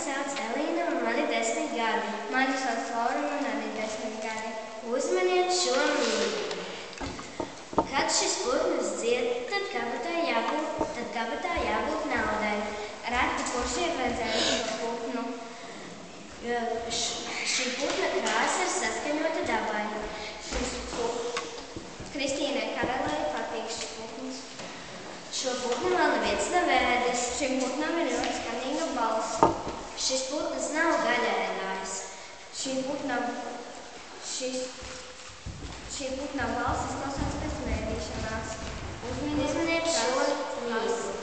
sauc Elīna un man ir 10 gadi. Mani sauc Laura un man arī 10 gadi. Uzmaniet šo mīklu. Kad šis putns dzied, tad kabatā jābūt naudai. Reti kurš ievedzēja šo putnu. Šī putna krāsa ir saskaņota dabai. Kristīnai Karalai patīk šis putns. Šo putnu vēl neviens nav ēdis. Šim putnam ir ļoti skanīga balss. Šis putns nav gaļēdājs. Šī putna balss izklausās pēc mērīšanās. Uzminiet šo mīklu.